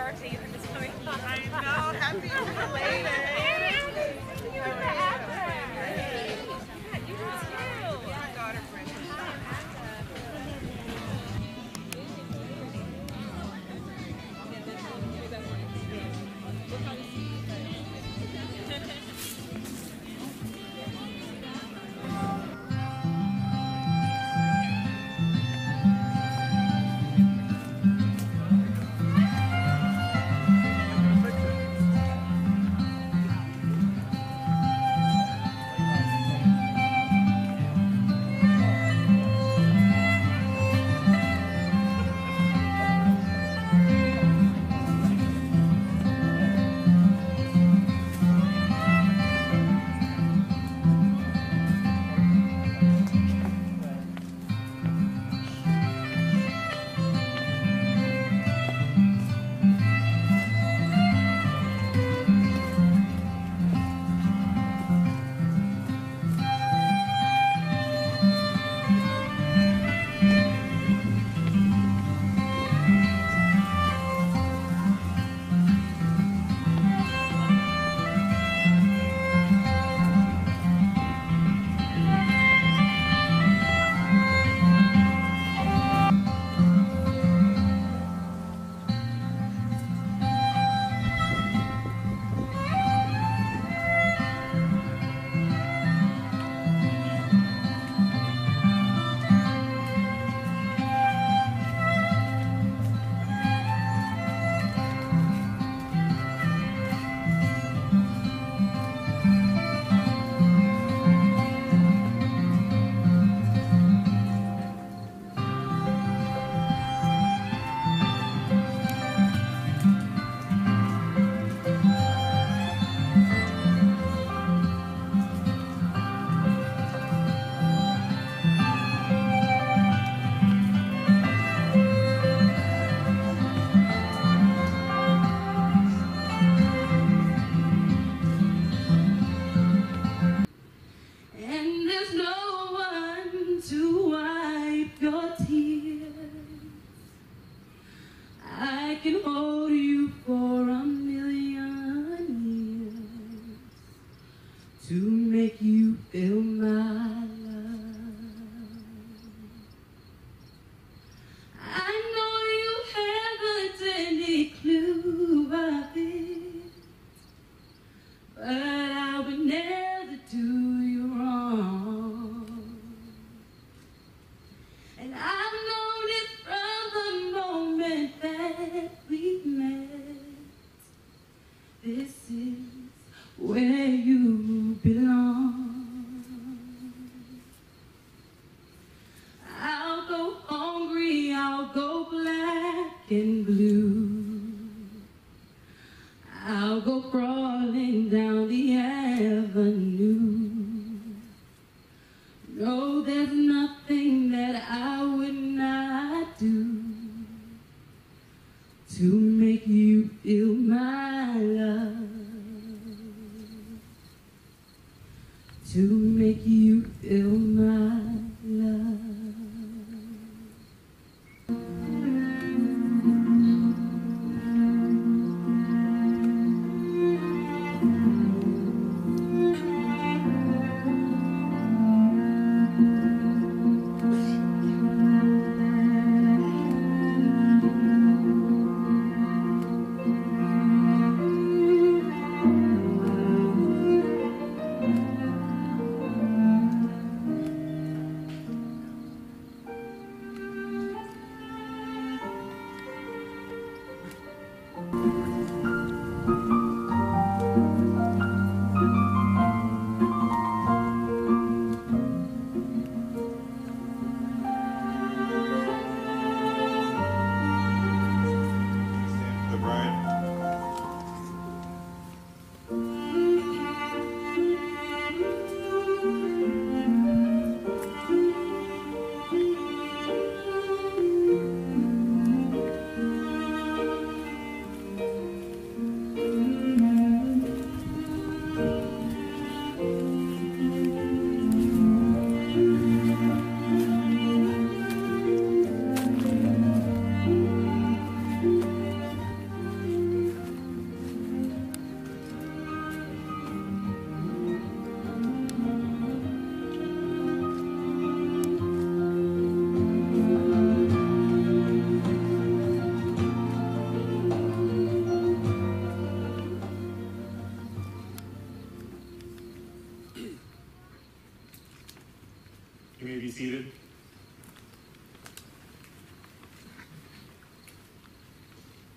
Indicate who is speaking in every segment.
Speaker 1: our season is coming on.
Speaker 2: I know. Happy belated.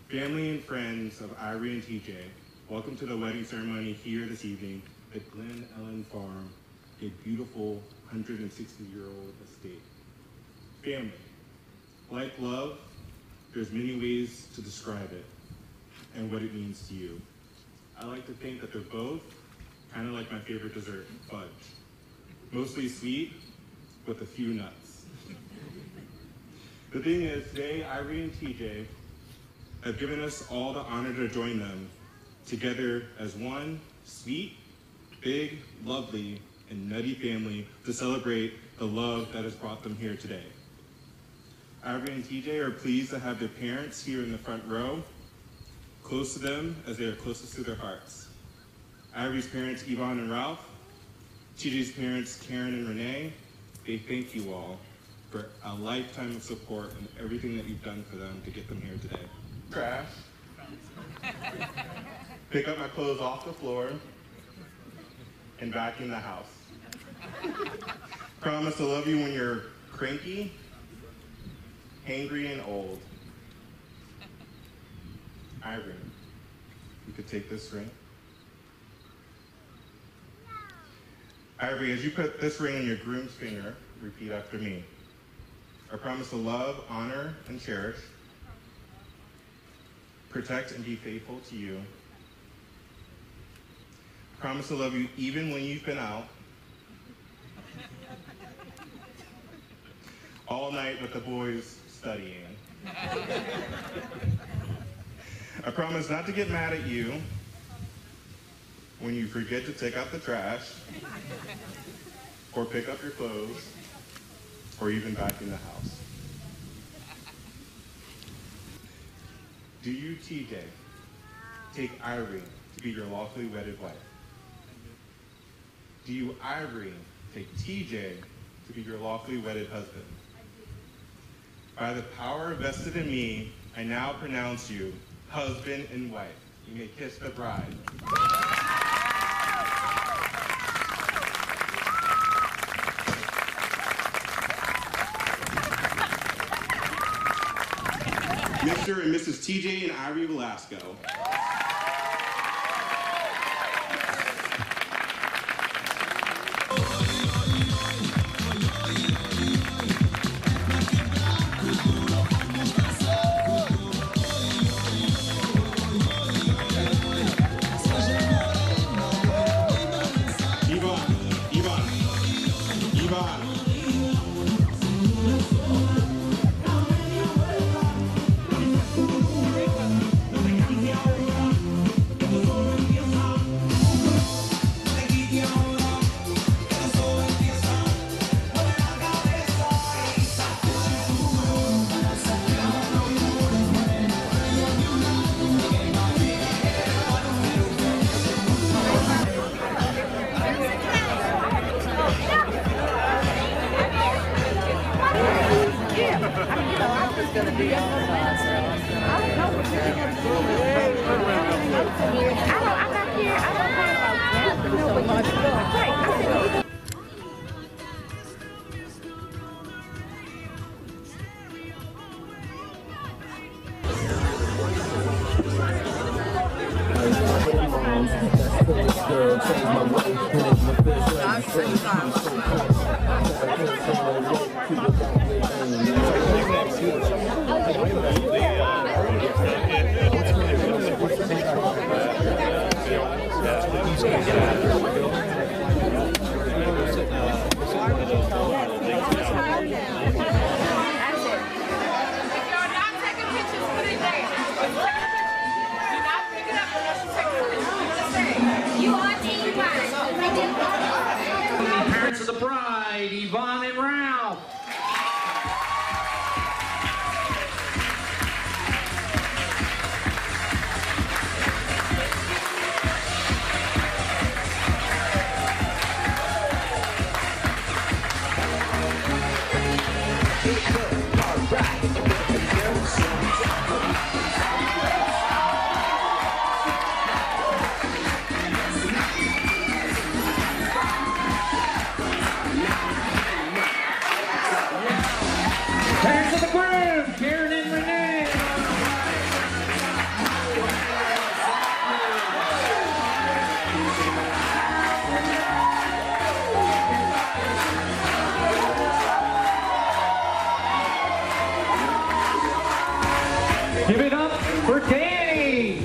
Speaker 1: Family and friends of Ivory and TJ, welcome to the wedding ceremony here this evening at Glen Ellen Farm, a beautiful 160-year-old estate. Family. Like love, there's many ways to describe it and what it means to you. I like to think that they're both kind of like my favorite dessert, fudge. Mostly sweet, with a few nuts. The thing is, today, Ivory and TJ have given us all the honor to join them together as one sweet, big, lovely, and nutty family to celebrate the love that has brought them here today. Ivory and TJ are pleased to have their parents here in the front row, close to them as they are closest to their hearts. Ivory's parents, Yvonne and Ralph, TJ's parents, Karen and Renee, they thank you all for a lifetime of support and everything that you've done for them to get them here today. Trash. Pick up my clothes off the floor and vacuum the house. Promise to love you when you're cranky, hangry, and old. Ivory, you could take this ring. Ivory, as you put this ring on your groom's finger, repeat after me. I promise to love, honor, and cherish, protect, and be faithful to you. Promise to love you even when you've been out, all night with the boys studying. I promise not to get mad at you when you forget to take out the trash, or pick up your clothes, or even vacuum the house. Do you, TJ, take Ivory to be your lawfully wedded wife? Do you, Ivory, take TJ to be your lawfully wedded husband? By the power vested in me, I now pronounce you husband and wife. You may kiss the bride. Mr. and Mrs. TJ and Ivory Velasco.
Speaker 3: Parents of the bride, Yvonne and Ralph. Parents of the groom, Karen and Renee. Give it up for Danny.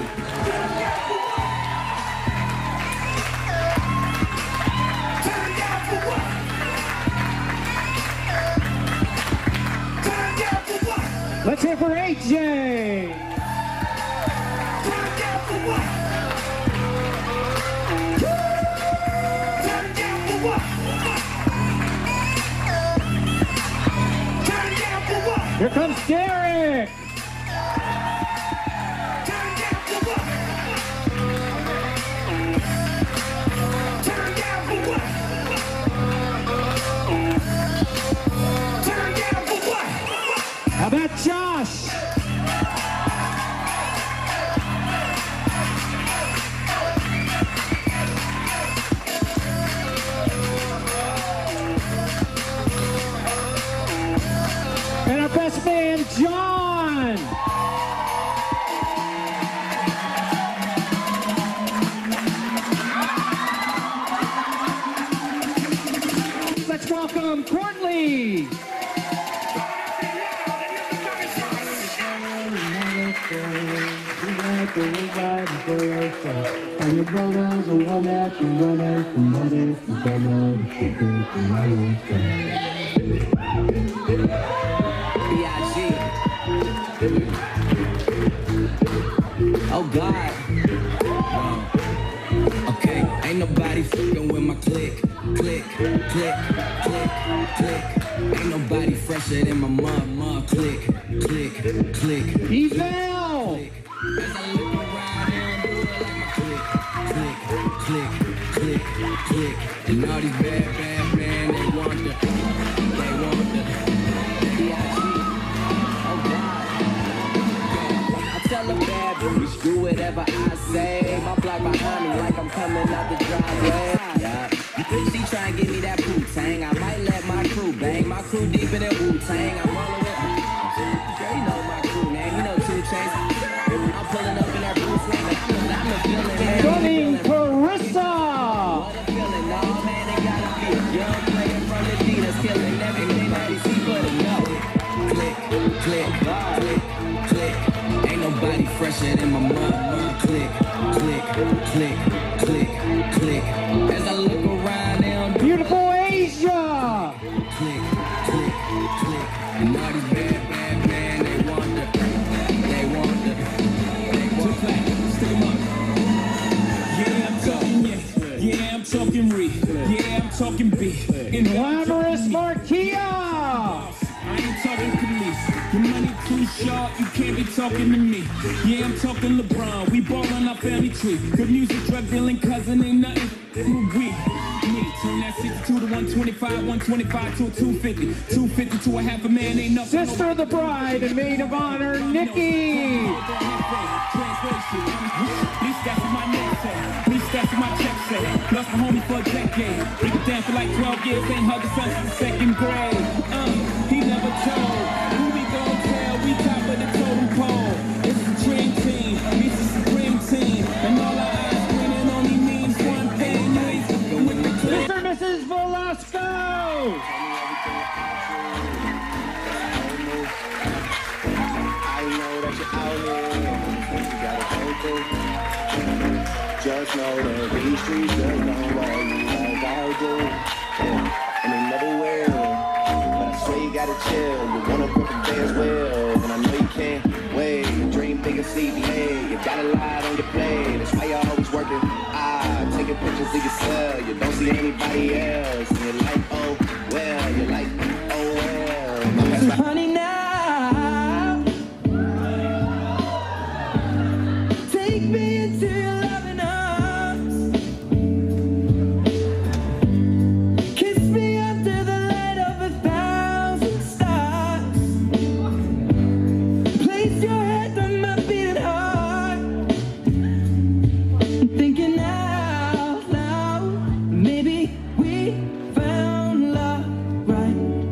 Speaker 3: Let's hear for AJ. Here comes Derek. How about Josh? And our best man, John. Let's welcome Courtney.
Speaker 4: And your brothers are one after one after one
Speaker 5: Oh God. Okay, ain't nobody fucking with my click, click, click, click, click. Ain't nobody fresher than my mom, click, click, click.
Speaker 3: Eval.
Speaker 5: As I look around and do it like my click, click, click, click, click. And all these bad men, they want the B.I.G. Oh God. I tell a bad bitch, do whatever I say. My block behind me like I'm coming out the driveway. Yeah. She try and give me that Wu-Tang. I might let my crew bang. My crew deeper than Wu-Tang. I'm rolling with girl, you know my crew, man. You know 2 Chainz. I'm pulling up in that Bruce Wayne. I'm a feeling, man.
Speaker 3: Joining Carissa.
Speaker 5: What a feeling, no, man. It gotta be young player from the D that's killing everything that he see but a no. Click, click, click, click. Ain't nobody fresher than my mom. Click, click, click, click, click. As I look around now,
Speaker 3: Beautiful Asia.
Speaker 5: click, click, click. And all these bad men, they want the stick 'em up.
Speaker 6: Yeah, I'm talking, yeah, I'm talking re, yeah, I'm talking B. In
Speaker 3: Glamorous Marquia.
Speaker 6: I ain't talking police. Your money too short, you can't be talking to me. Yeah, I'm talking LeBron. We ball on our family tree. Good music, drug dealing, cousin ain't nothing. We, me, turn that 62 to 125, 125 to a 250, 250 to a half a man ain't nothing.
Speaker 3: Sister of the bride and maid of honor, Nikki.
Speaker 6: Least that's what my name say. Least that's what my check say. Lost my homie for a decade. We been down for like 12 years. Ain't hugged son since the 2nd grade. He never told. Who we gon' tell? We top of the totem pole. It's the dream team. It's the supreme team. And all our eyes winning only means one thing. You ain't fucking with the clip.
Speaker 3: Mr. and Mrs. Velasco.
Speaker 4: I know that you're out here. You gotta go through. Just know that these streets just don't love you like I do. And they never will. But I swear you gotta chill. You wanna put the day as well. And I know you can't wait. You dream big and see delayed. You got a lot on your plate. That's why you're always working. Taking pictures of yourself. You don't see anybody else. And you're like, oh, well. You're like, oh, well.
Speaker 5: So honey, now take me into your loving arms. Kiss me under the light of 1,000 stars. Place your head on my beating heart. Thinking out loud, maybe we found love right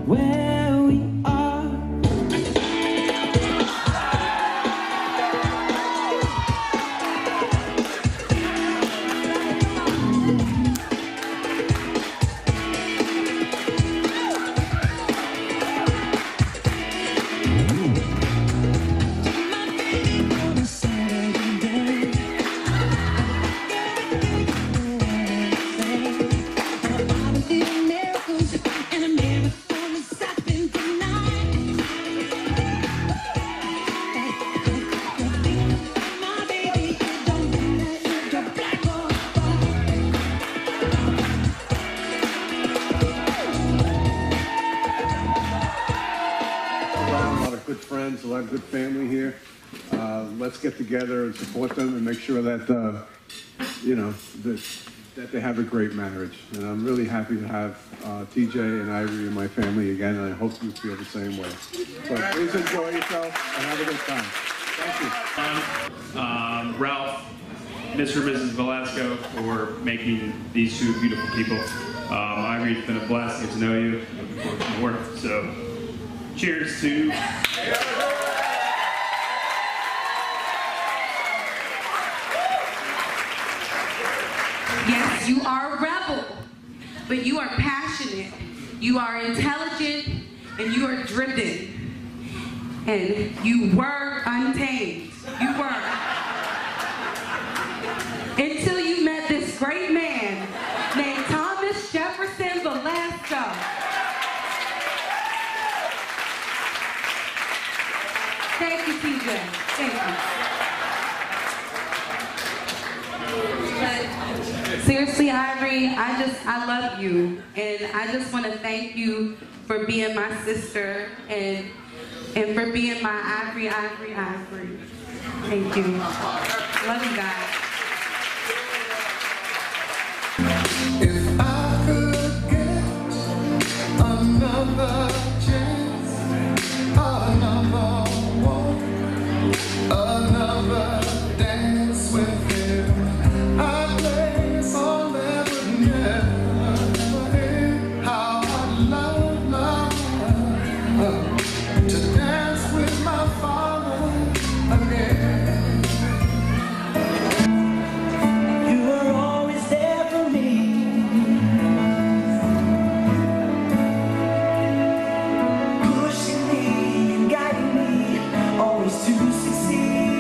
Speaker 7: good friends, a lot of good family here. Let's get together and support them and make sure that, you know, that they have a great marriage. And I'm really happy to have TJ and Ivory in my family again, and I hope you feel the same way. So please enjoy yourself and have a good time. Thank you.
Speaker 8: Ralph, Mr. and Mrs. Velasco, for making these two beautiful people. Ivory, it's been a blast to get to know you. Looking forward to more. So, cheers to...
Speaker 9: Yes, you are a rebel, but you are passionate, you are intelligent, and you are driven. And you were untamed. You were. Until you met this great man named Thomas Jefferson Velasco. Thank you, TJ. Thank you. But seriously, Ivory, I love you. And I just want to thank you for being my sister and for being my Ivory. Thank you. Love you guys.
Speaker 10: If I could get another chance, another walk, another dance with him, I'd play a song that would never end. How I love to dance with my father again. You were always there for me. Pushing me and guiding me, always to succeed.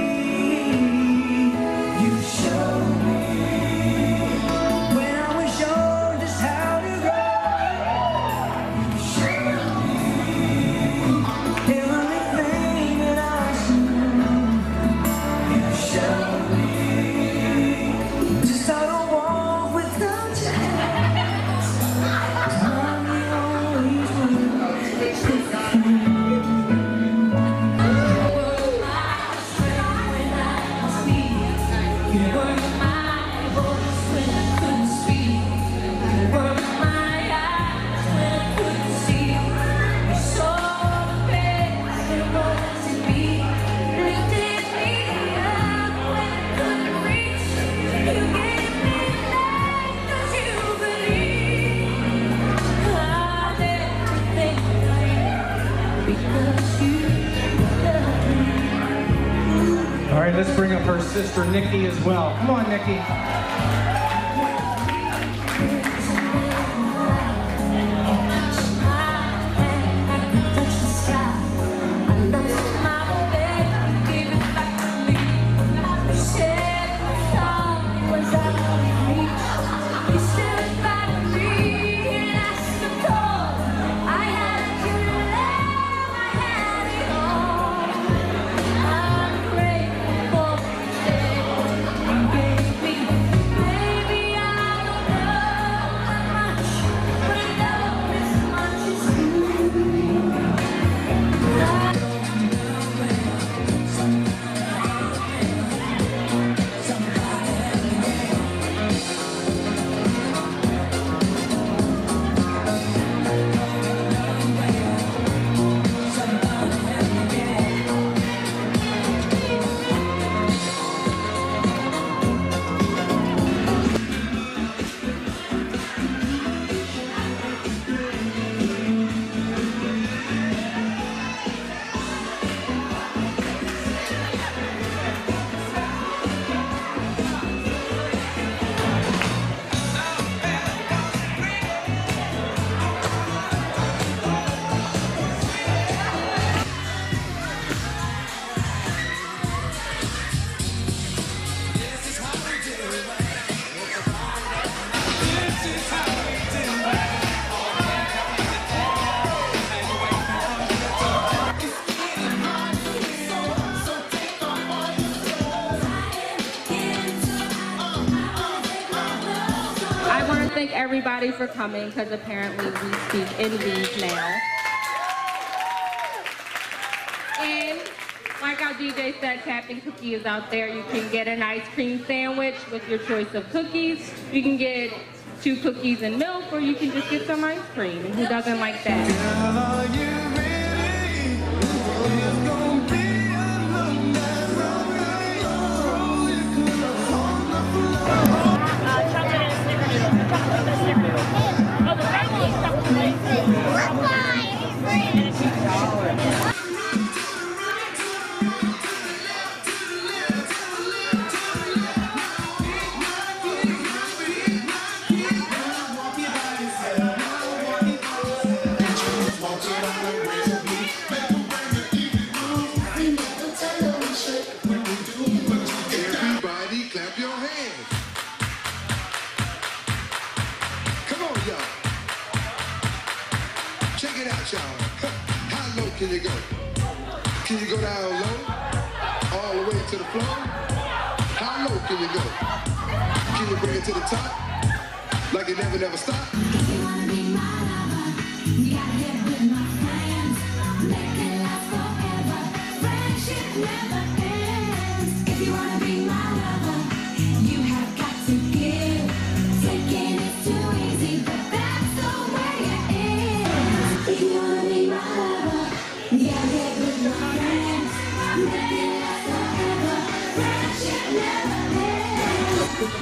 Speaker 10: You showed me when I was young just how to run. You showed me everything that I should know. You showed me just how to walk without your hands. 'Cause mommy always was. You were my voice when I couldn't speak. You were my eyes when I couldn't see. You saw the best there was in me. Lifted me up when I couldn't reach. You gave me life 'cause you believe. I'll never think I am because you love me.
Speaker 11: All right, let's bring up her sister, Nikki, as well. Come on, Nikki.
Speaker 12: Thank everybody for coming because apparently we speak in these now. Like how DJ said, Captain Cookie is out there. You can get an ice cream sandwich with your choice of cookies. You can get 2 cookies and milk, or you can just get some ice cream. Who doesn't like that?
Speaker 13: Everybody clap your hands. Come on, y'all. Check it out, y'all. How low can you go? Can you go down low? All the way to the floor? How low can you go? Can you bring it to the top? Like it never, never stop?
Speaker 10: If you wanna be my lover, you gotta get with my friends. Make it last forever. Friendship never ends. If you wanna be my lover, you have got to give. Taking is too easy, but that's the way it is. If you wanna be my lover, you gotta get with my friends. Make it last forever. Friendship never ends.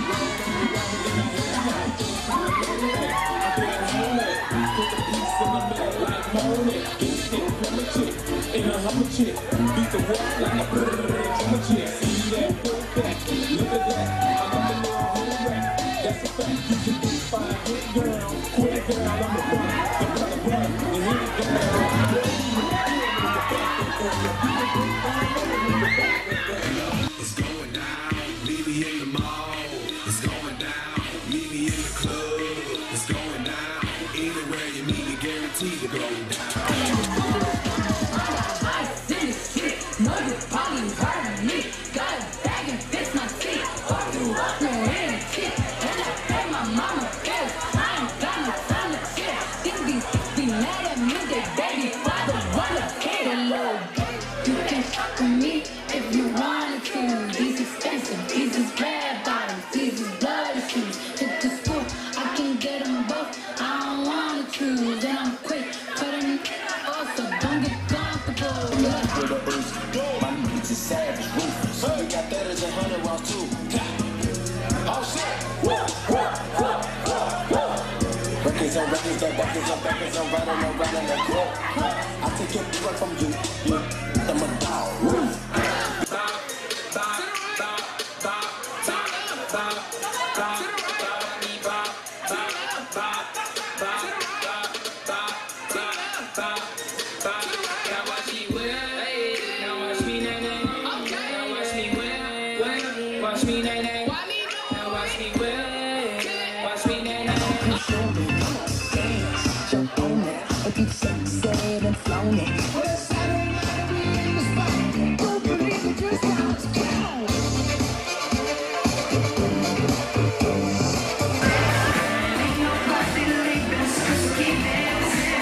Speaker 6: And I'm a chick, beat the wall like a brrrr, I'm a chick, see that, pull back, look at that, I'm a little whole rack, that's a fact, you can be fine, hit girl, quit girl, I'm a run, the brother run, and hit it down.
Speaker 13: It's going down, meet me in the mall. It's going down, meet me in the club. It's going down, anywhere you need me, guaranteed to go down.
Speaker 10: Know you probably heard of me. Got a bag and fix my teeth. Fuck you up, no antique. And I pay my mama bills. I ain't got no time to chill. These be mad at me, they baby father wanna kid a little bit. You can shop with me if you wanted to. These expensive, these is red bottoms, these is bloody shoes. Hit the school, I can get them both. I don't wanna choose, and I'm quick, but I'm also don't get comfortable.
Speaker 5: My bitch is savage, ruthless. So we got that as 100 rounds too. Oh shit! Records on records, the backers on backers, I'm riding around the court. I take your blood from you, I'm a dog.
Speaker 6: Watch me, nay, nay. Now watch me, well. Watch me, nay, nay.
Speaker 10: Jump on it, if you said and flown it. Well, it's Saturday night, we in the spot. Don't believe it, just bounce down. Ain't nobody leaving, so keep dancing.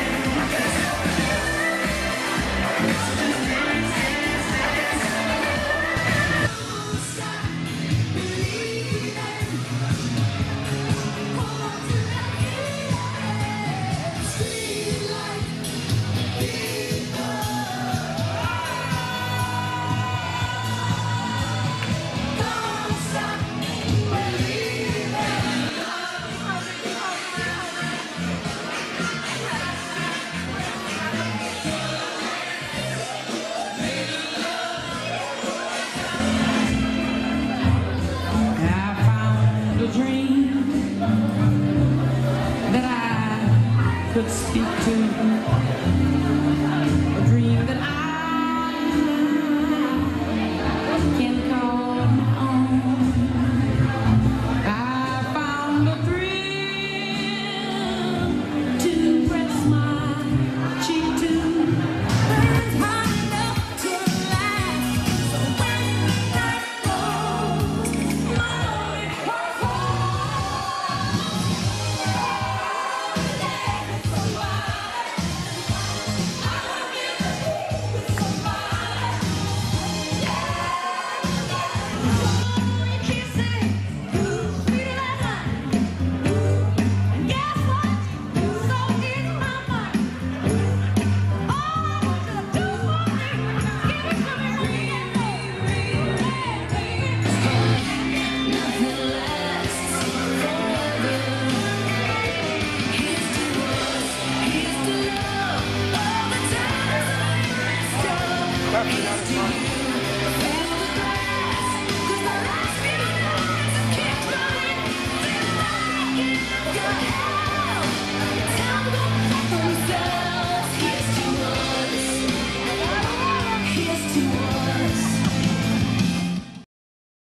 Speaker 6: Dream that I could speak to.